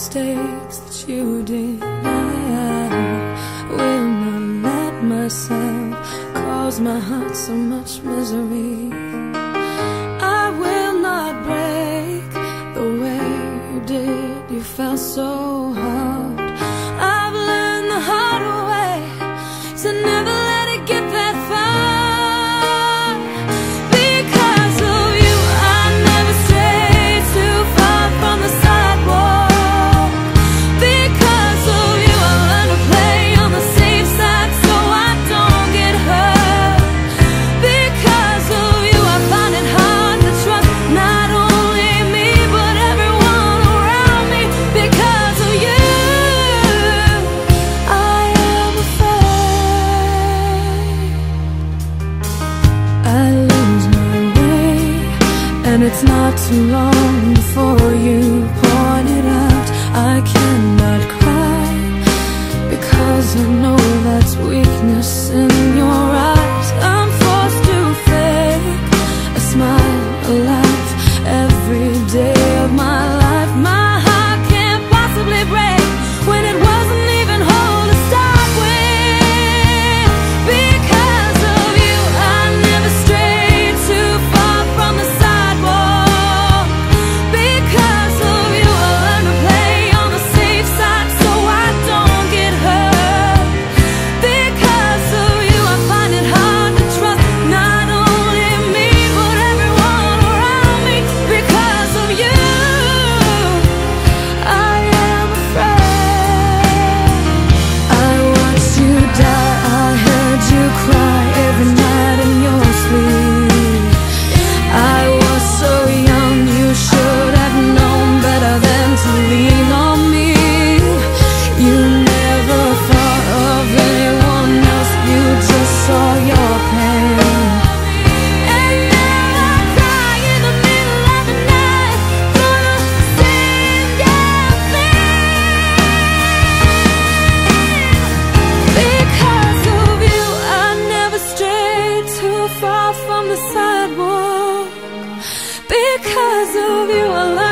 mistakes that you did. I will not let myself cause my heart so much misery. I will not break the way you did. You fell so hard. I've learned the hard way to never let it get that far. Because of you, I never strayed too far from the sidewalk. Because of you, I learned to play on the safe side so I don't get hurt. Because of you, I find it hard to trust not only me but everyone around me. Because of you, I am afraid I lose my way, and it's not too long before you point it out. I cannot cry because I know that's weakness in your eyes. I'm forced to fake a smile, a laugh every day of my life. My heart can't possibly break when it wasn't even whole to start with. Because of you, I never strayed too far from the sidewalk. Because of you, I learned to play on the safe side so I don't get hurt. Because of you, I find it hard to trust not only me but everyone around me. Because of you, I am afraid. I watched you die, I heard you cry every night in your sleep. I was so young, you should have known better than to lean on me. You never thought of anyone else, you just saw your pain. And now I cry in the middle of the night for the same damn thing. Because of you, I never strayed too far from the sidewalk. Because of you, I